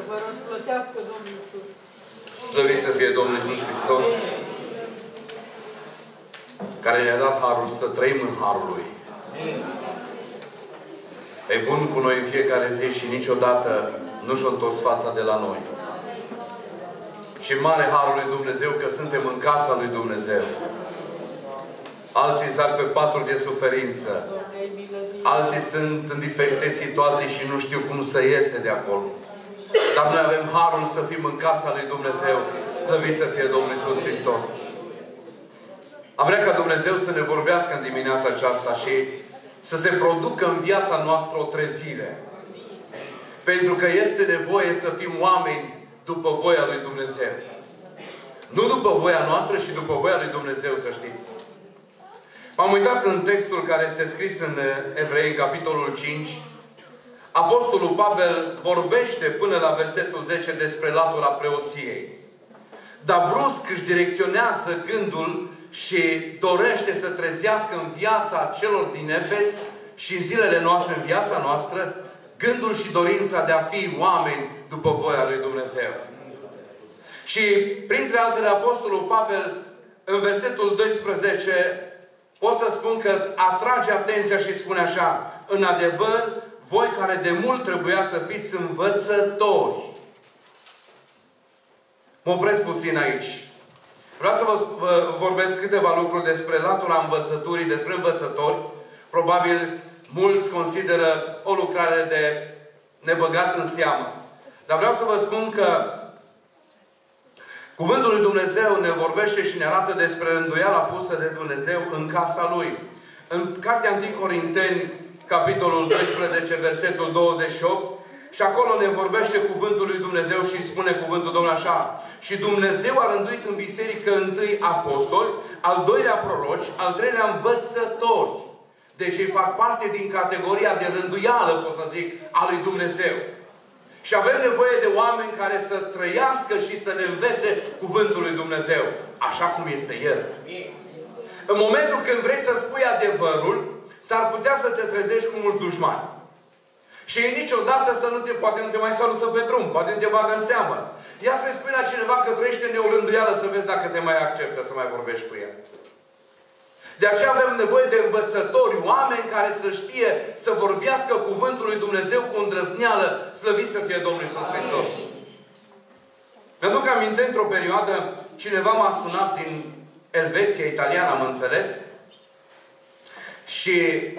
vă răsplătească Domnul Iisus. Slăvit să fie Domnul Iisus Hristos, care ne-a dat harul să trăim în harul Lui. E bun cu noi în fiecare zi și niciodată nu și-a întors fața de la noi. Și mare harul lui Dumnezeu că suntem în casa lui Dumnezeu. Alții sar pe paturi de suferință. Alții sunt în diferite situații și nu știu cum să iese de acolo. Dar noi avem harul să fim în casa lui Dumnezeu. Slăvit să fie Domnul Iisus Hristos. Am vrea ca Dumnezeu să ne vorbească în dimineața aceasta și să se producă în viața noastră o trezire. Pentru că este nevoie să fim oameni după voia lui Dumnezeu. Nu după voia noastră, și după voia lui Dumnezeu, să știți. M-am uitat în textul care este scris în Evrei, în capitolul 5. Apostolul Pavel vorbește până la versetul 10 despre latura preoției. Dar brusc își direcționează gândul și dorește să trezească în viața celor din Efes și în zilele noastre, în viața noastră, gândul și dorința de a fi oameni după voia lui Dumnezeu. Și printre altele, Apostolul Pavel, în versetul 12, pot să spun că atrage atenția și spune așa: în adevăr, voi care de mult trebuia să fiți învățători. Mă opresc puțin aici. Vreau să vă vorbesc câteva lucruri despre latura învățăturii, despre învățători. Probabil mulți consideră o lucrare de nebăgat în seamă. Dar vreau să vă spun că Cuvântul lui Dumnezeu ne vorbește și ne arată despre rânduiala pusă de Dumnezeu în casa Lui. În Cartea 1 Corinteni, capitolul 12, versetul 28, și acolo ne vorbește Cuvântul lui Dumnezeu și spune Cuvântul Domnului așa: și Dumnezeu a rânduit în biserică întâi apostoli, al doilea proroci, al treilea învățători. Deci ei fac parte din categoria de rânduială, pot să zic, a lui Dumnezeu. Și avem nevoie de oameni care să trăiască și să ne învețe Cuvântul lui Dumnezeu, așa cum este El. În momentul când vrei să spui adevărul, s-ar putea să te trezești cu mulți dușmani. Și niciodată poate nu te mai salută pe drum, poate nu te bagă în seamă. Ia să-i spui la cineva că trăiește în neorânduială să vezi dacă te mai acceptă să mai vorbești cu el. De aceea avem nevoie de învățători, oameni care să știe să vorbească Cuvântul lui Dumnezeu cu îndrăzneală. Slăvit să fie Domnul Iisus Hristos. Mi-aduc aminte, într-o perioadă, cineva m-a sunat din Elveția, italian, am înțeles. Și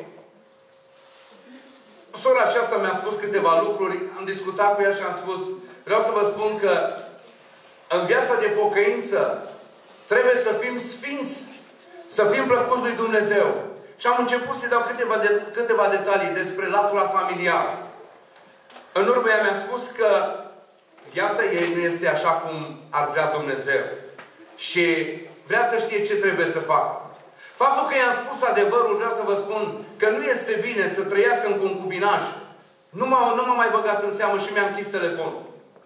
sora aceasta mi-a spus câteva lucruri, am discutat cu ea și am spus: vreau să vă spun că în viața de pocăință trebuie să fim sfinți, să fim plăcuți lui Dumnezeu. Și am început să-i dau câteva detalii despre latura familiară. În urmă ea mi-a spus că viața ei nu este așa cum ar vrea Dumnezeu. Și vrea să știe ce trebuie să facă. Faptul că i-am spus adevărul, vreau să vă spun că nu este bine să trăiască în concubinaj. Nu m-a mai băgat în seamă și mi-a închis telefonul.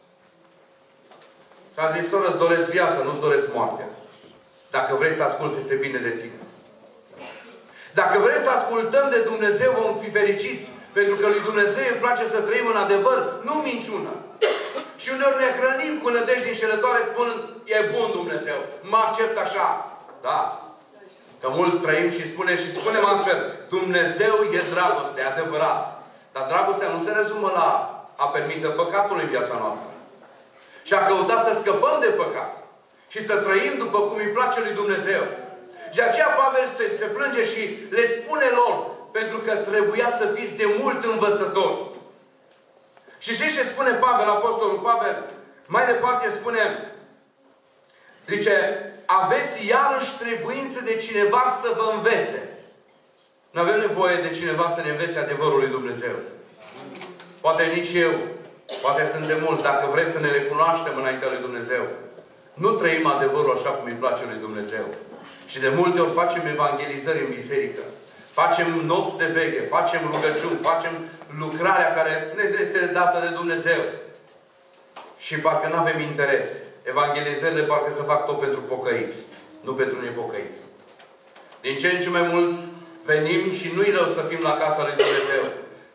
Și am zis: soră, îți doresc viața, nu-ți doresc moartea. Dacă vrei să asculți, este bine de tine. Dacă vrei să ascultăm de Dumnezeu, vom fi fericiți. Pentru că lui Dumnezeu îi place să trăim în adevăr, nu minciună. Și uneori ne hrănim cu nădejdi înșelătoare spunând: e bun Dumnezeu, mă accept așa. Da. Că mulți trăim și spunem astfel: Dumnezeu e dragoste, adevărat. Dar dragostea nu se rezumă la a permite păcatul în viața noastră. Și a căutat să scăpăm de păcat. Și să trăim după cum îi place lui Dumnezeu. Și de aceea Pavel se plânge și le spune lor: pentru că trebuia să fiți de mult învățători. Și știți ce spune Pavel, Apostolul Pavel? Mai departe spune, zice: aveți iarăși trebuință de cineva să vă învețe. Nu avem nevoie de cineva să ne învețe adevărul lui Dumnezeu. Poate nici eu, poate sunt de mulți, dacă vreți să ne recunoaștem înaintea lui Dumnezeu. Nu trăim adevărul așa cum îi place lui Dumnezeu. Și de multe ori facem evangelizări în biserică. Facem nopți de veche, facem rugăciuni, facem lucrarea care ne este dată de Dumnezeu. Și parcă nu avem interes. Evangelizările parcă se fac tot pentru pocăiți, nu pentru nepocăiți. Din ce în ce mai mulți venim și nu-i rău să fim la casa lui Dumnezeu.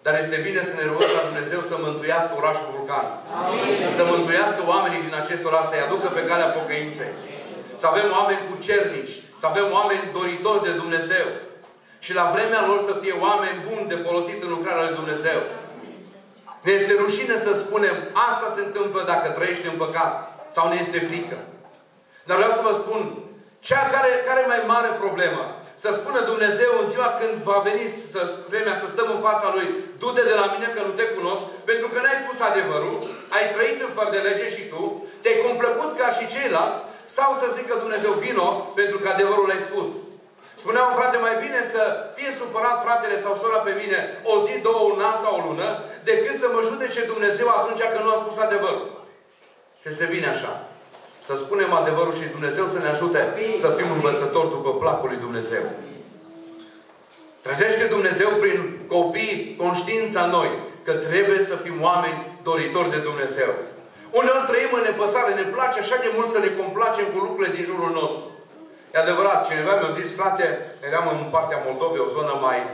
Dar este bine să ne rugăm la Dumnezeu să mântuiască orașul Vulcan. Amin. Să mântuiască oamenii din acest oraș, să-i aducă pe calea pocăinței. Să avem oameni cucernici, să avem oameni doritori de Dumnezeu. Și la vremea lor să fie oameni buni de folosit în lucrarea lui Dumnezeu. Ne este rușine să spunem, asta se întâmplă dacă trăiești în păcat. Sau ne este frică. Dar vreau să vă spun, care e mai mare problemă? Să spună Dumnezeu în ziua când va veni vremea să stăm în fața Lui, du-te de la mine că nu te cunosc, pentru că n-ai spus adevărul, ai trăit în fără de lege și tu, te-ai complăcut ca și ceilalți, sau să zică Dumnezeu, vino, pentru că adevărul l-ai spus. Spunea un frate, mai bine să fie supărat fratele sau sora pe mine o zi, două, un an sau o lună, decât să mă judece Dumnezeu atunci când nu a spus adevărul. Și este bine așa. Să spunem adevărul și Dumnezeu să ne ajute să fim învățători după placul lui Dumnezeu. Trezește Dumnezeu prin copii conștiința în noi că trebuie să fim oameni doritori de Dumnezeu. Uneori trăim în nepăsare, ne place așa de mult să ne complacem cu lucrurile din jurul nostru. E adevărat, cineva mi-a zis, frate, eram în partea Moldovei, o zonă mai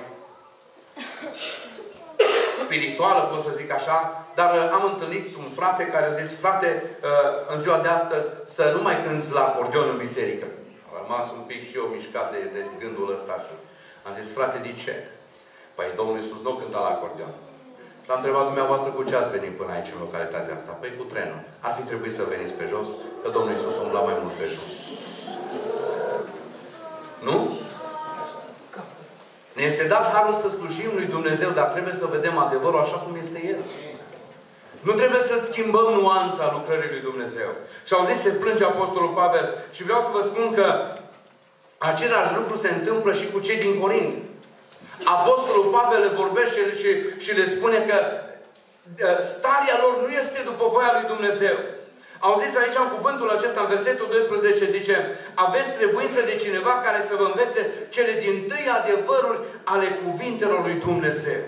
spirituală, pot să zic așa, dar am întâlnit un frate care a zis, frate, în ziua de astăzi să nu mai cânți la acordeon în biserică. Am rămas un pic și eu mișcat de gândul ăsta și am zis, frate, de ce? Păi Domnul Iisus nu cânta la acordeon. Și l-am întrebat dumneavoastră cu ce ați venit până aici în localitatea asta? Păi cu trenul. Ar fi trebuit să veniți pe jos, că Domnul Iisus umbla mai mult pe jos. Nu? Ne este dat harul să slujim lui Dumnezeu, dar trebuie să vedem adevărul așa cum este El. Nu trebuie să schimbăm nuanța lucrării lui Dumnezeu. Și au zis, se plânge Apostolul Pavel. Și vreau să vă spun că același lucru se întâmplă și cu cei din Corint. Apostolul Pavel le vorbește și le spune că starea lor nu este după voia lui Dumnezeu. Auziți aici în cuvântul acesta, în versetul 12, zice, aveți trebuință de cineva care să vă învețe cele dintâi adevăruri ale cuvintelor lui Dumnezeu.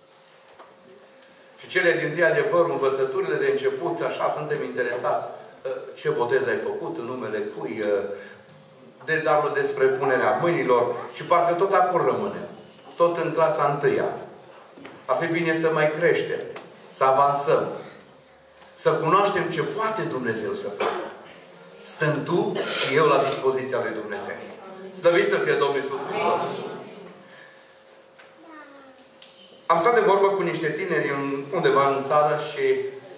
Și cele dintâi adevăruri, învățăturile de început, așa suntem interesați. Ce botez ai făcut, în numele cui, de darul despre punerea mâinilor și parcă tot acolo rămâne. Tot în clasa întâia. Ar fi bine să mai creștem, să avansăm. Să cunoaștem ce poate Dumnezeu să facă. Stând tu și eu la dispoziția lui Dumnezeu. Slăvit să fie Domnul Iisus Hristos. Am stat de vorbă cu niște tineri undeva în țară și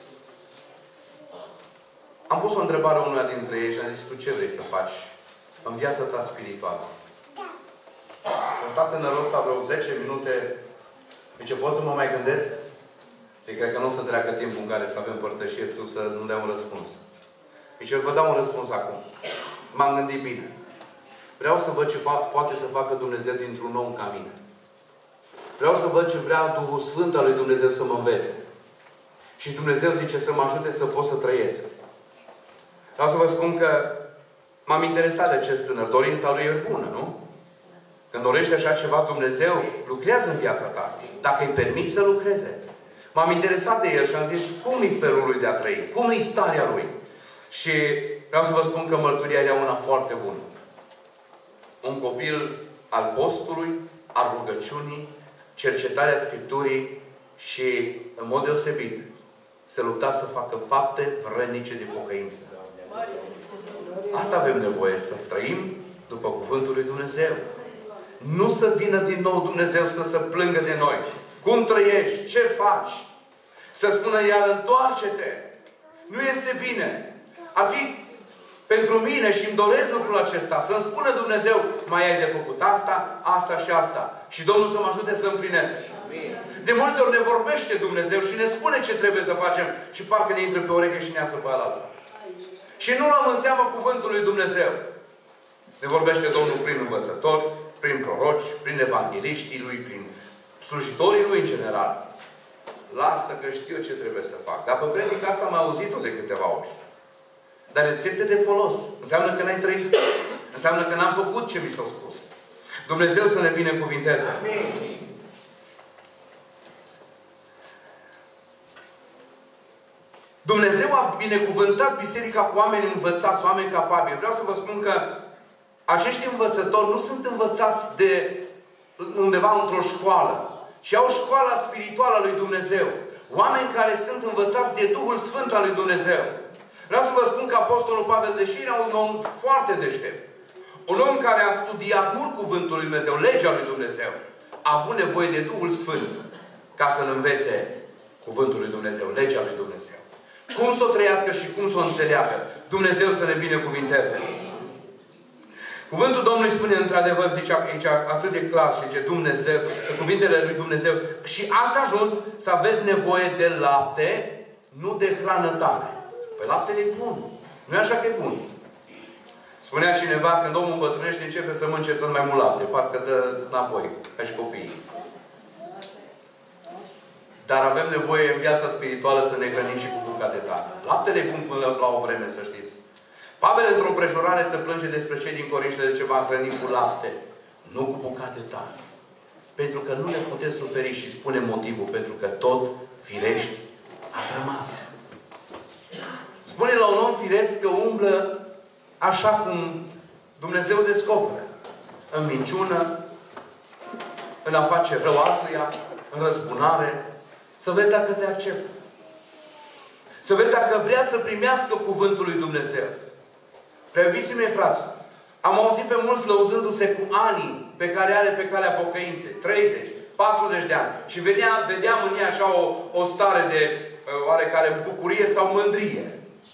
am pus o întrebare unuia dintre ei și am zis, tu ce vrei să faci în viața ta spirituală? Am stat în ăsta vreo 10 minute. Zice, pot să mă mai gândesc? Zic, cred că nu o să treacă timpul în care să avem părtășie, tu să nu dea un răspuns. Deci eu vă dau un răspuns acum. M-am gândit bine. Vreau să văd ce poate să facă Dumnezeu dintr-un om ca mine. Vreau să văd ce vrea Duhul Sfânt al lui Dumnezeu să mă învețe. Și Dumnezeu zice să mă ajute să pot să trăiesc. Vreau să vă spun că m-am interesat de acest tânăr. Dorința lui e bună, nu? Când dorește așa ceva, Dumnezeu lucrează în viața ta. Dacă îi permiți să lucreze. M-am interesat de el și am zis, cum e felul lui de a trăi? Cum e starea lui? Și vreau să vă spun că mărturia era una foarte bună. Un copil al postului, al rugăciunii, cercetarea Scripturii și, în mod deosebit, se lupta să facă fapte vrednice de pocăință. Asta avem nevoie, să trăim după cuvântul lui Dumnezeu. Nu să vină din nou Dumnezeu să se plângă de noi. Cum trăiești? Ce faci? Să spună iar, întoarce-te. Nu este bine. Ar fi pentru mine și îmi doresc lucrul acesta. Să-mi spună Dumnezeu, mai ai de făcut asta, asta și asta. Și Domnul să mă ajute să împlinesc. De multe ori ne vorbește Dumnezeu și ne spune ce trebuie să facem și parcă ne intră pe ureche și ne iasă pe alaltă. Și nu luăm în seamă cuvântul lui Dumnezeu. Ne vorbește Domnul prin învățători, prin proroci, prin evangeliștii lui, prin slujitorii lui în general. Lasă că știu ce trebuie să fac. Dar pe predica asta am auzit-o de câteva ori. Dar îți este de folos. Înseamnă că n-ai trăit. Înseamnă că n-am făcut ce mi s-a spus. Dumnezeu să ne binecuvinteze. Amin. Dumnezeu a binecuvântat biserica cu oameni învățați, oameni capabili. Vreau să vă spun că acești învățători nu sunt învățați de undeva într-o școală, și au școala spirituală a lui Dumnezeu. Oameni care sunt învățați de Duhul Sfânt al lui Dumnezeu. Vreau să vă spun că Apostolul Pavel, deși era un om foarte deștept, un om care a studiat mult Cuvântul lui Dumnezeu, legea lui Dumnezeu, a avut nevoie de Duhul Sfânt ca să-l învețe Cuvântul lui Dumnezeu, legea lui Dumnezeu. Cum să o trăiască și cum să o înțeleagă. Dumnezeu să ne binecuvinteze. Cuvântul Domnului spune într-adevăr, zice aici atât de clar și zice Dumnezeu, cuvintele lui Dumnezeu. Și ați ajuns să aveți nevoie de lapte, nu de hrană tare. Păi laptele e bun. Nu e așa că e bun. Spunea cineva, când omul îmbătrânește, începe să mănânce tot mai mult lapte. Parcă dă înapoi, ca și copiii. Dar avem nevoie în viața spirituală să ne hrănim și cu bucate tare. Laptele e bun până la o vreme, să știți. Pavel, într-o împrejurare, se plânge despre cei din Corinti de ce va hrăni cu lapte, nu cu bucate tare. Pentru că nu le puteți suferi și spune motivul, pentru că tot firești ați rămas. Spune la un om firesc că umblă așa cum Dumnezeu descoperă. În minciună, în a face rău altuia, în răzbunare. Să vezi dacă te acceptă. Să vezi dacă vrea să primească cuvântul lui Dumnezeu. Prea iubiții mei, frați, am auzit pe mulți lăudându-se cu anii pe care are pe calea pocăinței. 30, 40 de ani. Și vedeam în ea așa o stare de oarecare bucurie sau mândrie.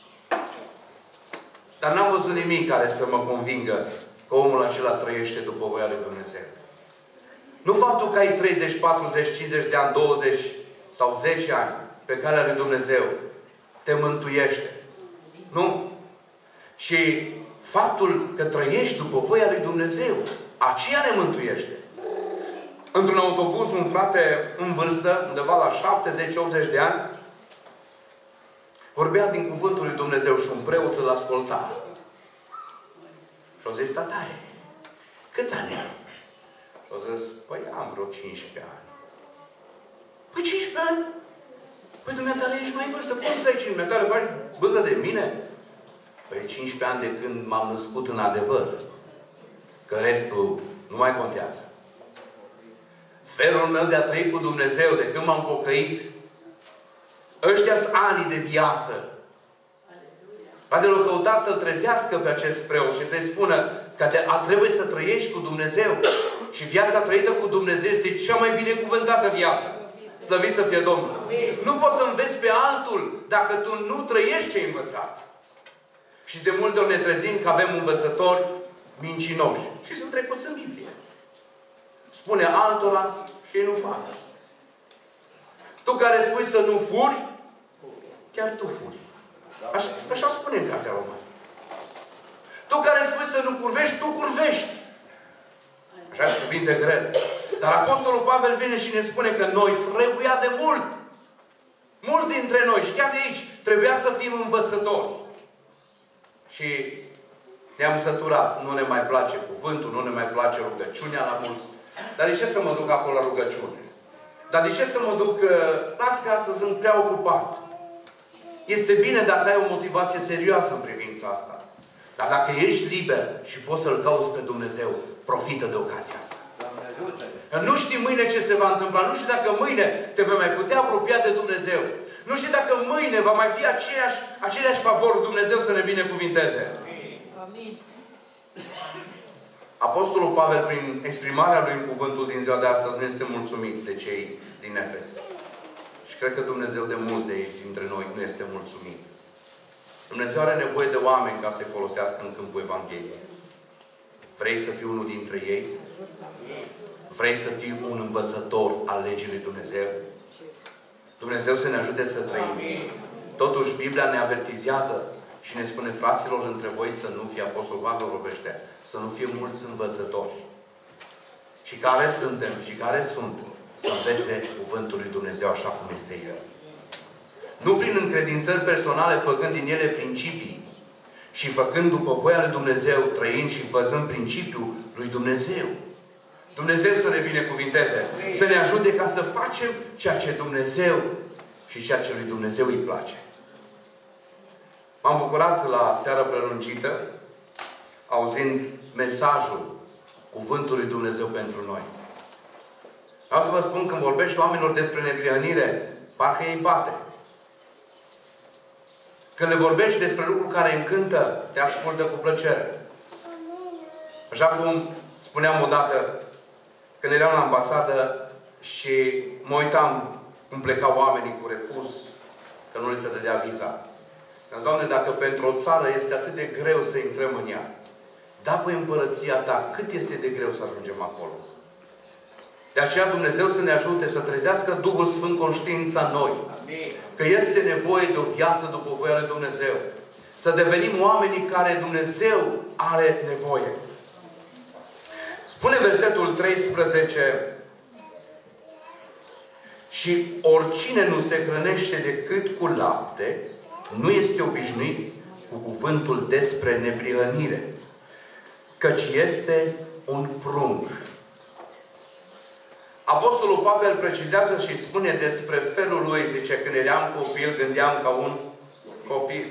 Dar n-am văzut nimic care să mă convingă că omul acela trăiește după voia lui Dumnezeu. Nu faptul că ai 30, 40, 50 de ani, 20 sau 10 ani pe calea lui Dumnezeu te mântuiește. Nu. Și faptul că trăiești după voia lui Dumnezeu, aceea ne mântuiește. Într-un autobuz, un frate în vârstă, undeva la 70-80 de ani, vorbea din cuvântul lui Dumnezeu și un preot îl asculta. Și-au zis, tataie, câți ani ai? Și-au zis, păi am vreo 15 ani. Păi 15 ani? Păi dumneavoastră ești mai vârstă, cum să ai 15 ani? Dumneavoastră faci bâză de mine? Păi 15 ani de când m-am născut în adevăr. Că restul nu mai contează. Felul meu de a trăi cu Dumnezeu, de când m-am pocăit, ăștia-s ani de viață. Poate l-o căuta să-l trezească pe acest preot și să-i spună că trebuie să trăiești cu Dumnezeu. Și viața trăită cu Dumnezeu este cea mai binecuvântată viață. Slăvit să fie Domnul. Amin. Nu poți să înveți pe altul dacă tu nu trăiești ce ai învățat. Și de multe ori ne trezim că avem învățători mincinoși. Și sunt trecuți în Biblie. Spune altora și ei nu fac. Tu care spui să nu furi, chiar tu furi. Așa spune în Cartea Romană. Tu care spui să nu curvești, tu curvești. Așa sunt cuvinte grele. Dar Apostolul Pavel vine și ne spune că noi trebuia de mult. Mulți dintre noi, și chiar de aici, trebuia să fim învățători. Și ne-am săturat. Nu ne mai place cuvântul, nu ne mai place rugăciunea la mulți. Dar de ce să mă duc acolo la rugăciune? Dar de ce să mă duc? Las că astăzi sunt prea ocupat. Este bine dacă ai o motivație serioasă în privința asta. Dar dacă ești liber și poți să-L cauți pe Dumnezeu, profită de ocazia asta. Nu știi mâine ce se va întâmpla. Nu știi dacă mâine te vei mai putea apropia de Dumnezeu. Nu știi dacă mâine va mai fi aceleași favori. Dumnezeu să ne binecuvinteze. Amin. Apostolul Pavel, prin exprimarea lui în cuvântul din ziua de astăzi, nu este mulțumit de cei din Efes. Și cred că Dumnezeu de mulți de aici, dintre noi, nu este mulțumit. Dumnezeu are nevoie de oameni ca să-i folosească în câmpul Evangheliei. Vrei să fii unul dintre ei? Vrei să fii un învățător al legii lui Dumnezeu? Dumnezeu să ne ajute să trăim. Totuși, Biblia ne avertizează și ne spune, fraților, între voi să nu fie, Apostol Pavel vorbește, să nu fie mulți învățători. Și care suntem și care sunt să învețe cuvântul lui Dumnezeu așa cum este El. Nu prin încredințări personale, făcând din ele principii și făcând după voia lui Dumnezeu, trăind și învățând principiul lui Dumnezeu. Dumnezeu să ne binecuvinteze. Să ne ajute ca să facem ceea ce Dumnezeu și ceea ce lui Dumnezeu îi place. M-am bucurat la seara prelungită, auzind mesajul cuvântului Dumnezeu pentru noi. Vreau să vă spun, când vorbești oamenilor despre neprihănire, parcă ei bate. Când le vorbești despre lucruri care încântă, te ascultă cu plăcere. Așa cum spuneam odată, când eram la ambasadă și mă uitam cum plecau oamenii cu refuz, că nu le se dădea viza. Doamne, dacă pentru o țară este atât de greu să intrăm în ea, da pe împărăția Ta, cât este de greu să ajungem acolo. De aceea Dumnezeu să ne ajute să trezească Duhul Sfânt conștiința în noi. Că este nevoie de o viață după voia lui Dumnezeu. Să devenim oamenii care Dumnezeu are nevoie. Spune versetul 13: și oricine nu se hrănește decât cu lapte, nu este obișnuit cu cuvântul despre neprihănire, căci este un prunc. Apostolul Pavel precizează și spune despre felul lui, zice, când eram copil, gândeam ca un copil.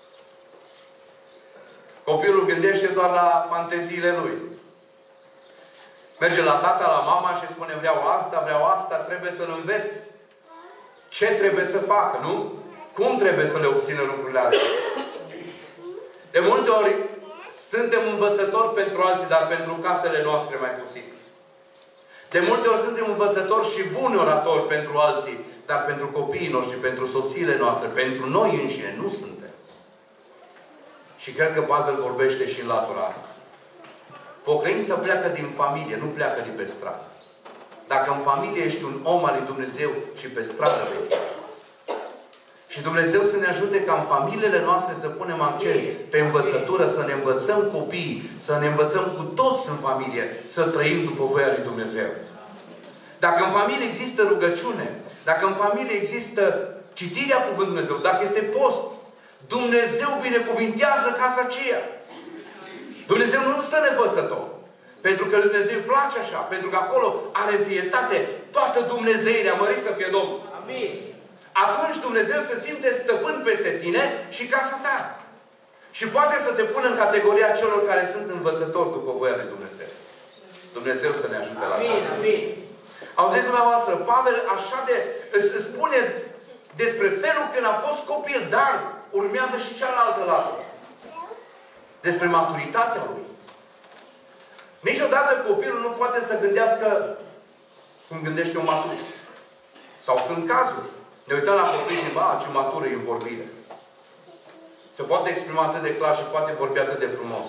Copilul gândește doar la fanteziile lui. Merge la tata, la mama și spune: vreau asta, trebuie să-l înveți ce trebuie să facă, nu? Cum trebuie să le obțină lucrurile alea. De multe ori suntem învățători pentru alții, dar pentru casele noastre mai puțin. De multe ori suntem învățători și buni oratori pentru alții, dar pentru copiii noștri, pentru soțiile noastre, pentru noi înșine, nu suntem. Și cred că Pavel vorbește și în latura asta. Pocăința pleacă din familie, nu pleacă din pe stradă. Dacă în familie ești un om al lui Dumnezeu, și pe stradă vei fi așa. Și Dumnezeu să ne ajute ca în familiile noastre să punem accent pe învățătură, să ne învățăm copiii, să ne învățăm cu toți în familie, să trăim după voia lui Dumnezeu. Dacă în familie există rugăciune, dacă în familie există citirea Cuvântului Dumnezeu, dacă este post, Dumnezeu binecuvintează casa aceea. Dumnezeu nu stă nepăsător. Pentru că lui Dumnezeu îi place așa. Pentru că acolo are întâietate toată Dumnezeirea, mărit să fie Domnul. Amin. Atunci Dumnezeu se simte stăpân peste tine și casa ta. Și poate să te pună în categoria celor care sunt învățători după voia lui Dumnezeu. Dumnezeu să ne ajute la aceasta. Amin. Auziți dumneavoastră, Pavel așa de spune despre felul când a fost copil, dar urmează și cealaltă lată. Despre maturitatea lui. Niciodată copilul nu poate să gândească cum gândește un matur. Sau sunt cazuri. Ne uităm la copii și ce matură e în vorbire. Se poate exprima atât de clar și poate vorbi atât de frumos.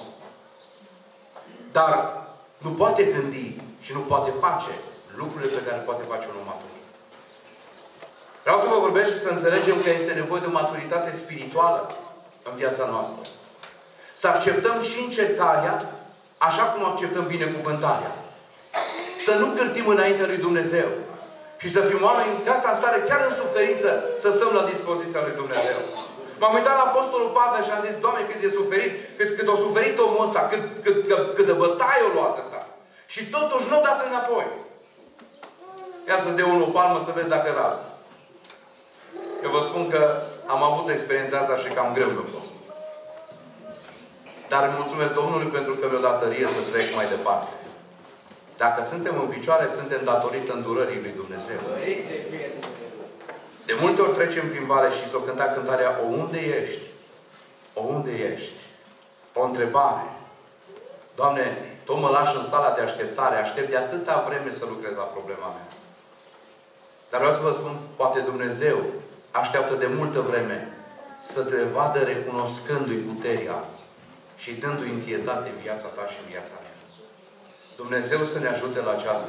Dar nu poate gândi și nu poate face lucrurile pe care poate face un om matur. Vreau să vă vorbesc și să înțelegem că este nevoie de o maturitate spirituală în viața noastră. Să acceptăm și încercarea așa cum acceptăm binecuvântarea. Să nu cârtim înaintea lui Dumnezeu. Și să fim oameni gata în stare, chiar în suferință, să stăm la dispoziția lui Dumnezeu. M-am uitat la Apostolul Pavel și am zis: Doamne, cât de suferit, cât a suferit omul ăsta, cât de bătaie a luat ăsta. Și totuși nu a dat înapoi. Ia să-ți dea unul o palmă să vezi dacă razi. Eu vă spun că am avut experiența asta și cam greu mi-a fost. Dar îi mulțumesc Domnului pentru că mi-a dat tărie să trec mai departe. Dacă suntem în picioare, suntem datorită îndurării lui Dumnezeu. De multe ori trecem prin vale și s-o cânta cântarea: O, unde ești? O, unde ești? O întrebare. Doamne, Tu mă lași în sala de așteptare. Aștept de atâta vreme să lucrez la problema mea. Dar vreau să vă spun, poate Dumnezeu așteaptă de multă vreme să te vadă recunoscându-i puterea și dându-i întietate în viața ta și în viața mea. Dumnezeu să ne ajute la aceasta.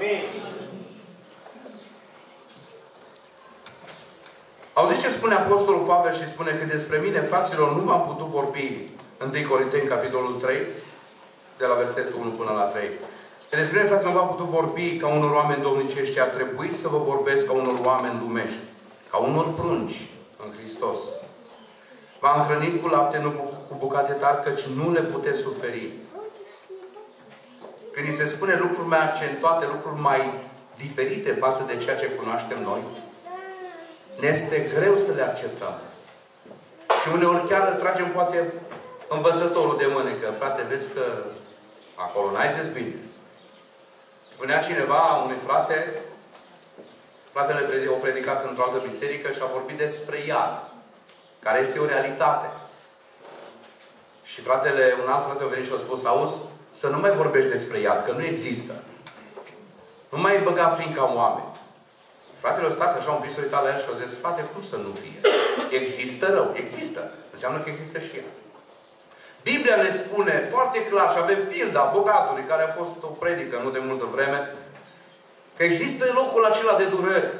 Auziți ce spune Apostolul Pavel și spune că despre mine, fraților, nu v-am putut vorbi 1 Corinteni, capitolul 3, de la versetul 1 până la 3. Că despre mine, fraților, nu v-am putut vorbi ca unor oameni domnicești. Ar trebui să vă vorbesc ca unor oameni lumești. Ca unor prunci în Hristos. V-am hrănit cu lapte, nu cu bucate tari, căci nu le puteți suferi. Când ni se spune lucruri mai accentuate, lucruri mai diferite față de ceea ce cunoaștem noi, ne este greu să le acceptăm. Și uneori chiar îl tragem poate învățătorul de mânecă. Frate, vezi că acolo n-ai zis bine. Spunea cineva unui frate Fratele a predicat într-o altă biserică și a vorbit despre iad, care este o realitate. Și un alt frate a venit și a spus, auzi, să nu mai vorbești despre iad, că nu există. Nu mai băga frinca în oameni. Fratele a stat așa un pic, s-a uitat la el și a zis, frate, cum să nu fie? Există rău? Există. Înseamnă că există și iad. Biblia ne spune foarte clar, și avem pilda bogatului, care a fost o predică nu de multă vreme, că există locul acela de durere.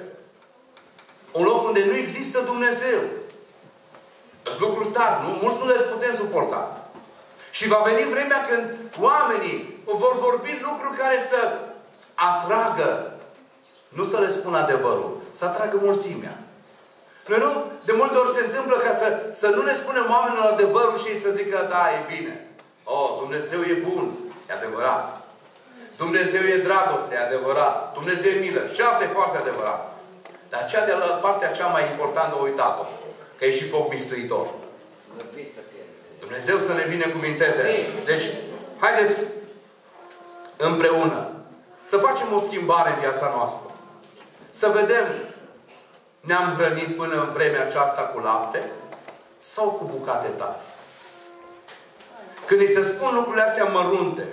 Un loc unde nu există Dumnezeu. Sunt lucruri tari, nu? Mulți nu le putem suporta. Și va veni vremea când oamenii vor vorbi lucruri care să atragă, nu să le spună adevărul, să atragă mulțimea. Nu? De multe ori se întâmplă ca să nu ne spunem oamenilor adevărul și ei să zică, da, e bine. Oh, Dumnezeu e bun. E adevărat. Dumnezeu e dragoste, e adevărat. Dumnezeu e milă. Și asta e foarte adevărat. Dar cea de la partea cea mai importantă o uitat-o. Că e și foc mistuitor. Dumnezeu să ne binecuvinteze. Deci, haideți împreună să facem o schimbare în viața noastră. Să vedem, ne-am hrănit până în vremea aceasta cu lapte sau cu bucate tari. Când îi se spun lucrurile astea mărunte,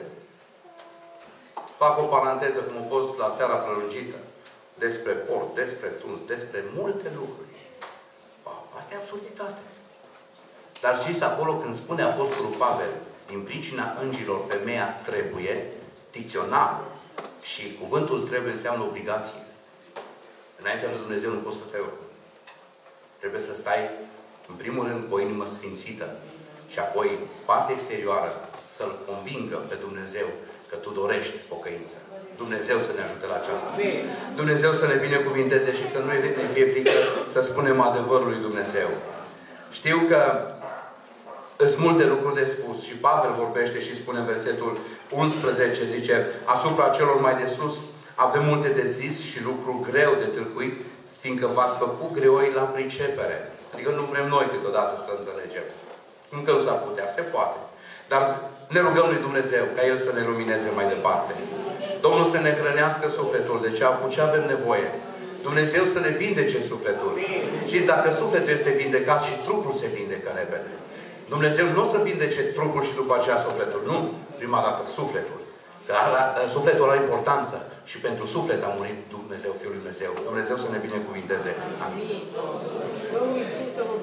fac o paranteză cum a fost la seara prelungită, despre porc, despre tuns, despre multe lucruri. Asta e absurditate. Dar știți acolo când spune Apostolul Pavel, din pricina îngilor femeia trebuie, dicționarul și cuvântul trebuie înseamnă obligație. Înaintea lui Dumnezeu nu poți să stai oricum. Trebuie să stai, în primul rând, cu o inimă sfințită și apoi, partea exterioară, să-L convingă pe Dumnezeu că tu dorești pocăință. Dumnezeu să ne ajute la aceasta. Dumnezeu să ne binecuvinteze și să nu ne fie frică să spunem adevărul lui Dumnezeu. Știu că sunt multe lucruri de spus și Pavel vorbește și spune în versetul 11, zice, asupra celor mai de sus avem multe de zis și lucru greu de tâlcuit, fiindcă v-ați făcut greoi la pricepere. Adică nu vrem noi câteodată să înțelegem. Încă nu s-ar putea, se poate. Dar ne rugăm lui Dumnezeu ca El să ne lumineze mai departe. Domnul să ne hrănească sufletul de cu ce avem nevoie. Dumnezeu să ne vindece sufletul. Știți, dacă sufletul este vindecat și trupul se vindecă repede. Dumnezeu nu o să vindece trupul și după aceea sufletul. Nu. Prima dată, sufletul. Că sufletul are importanță. Și pentru suflet a murit Dumnezeu, Fiul lui Dumnezeu. Dumnezeu să ne binecuvinteze. Amin.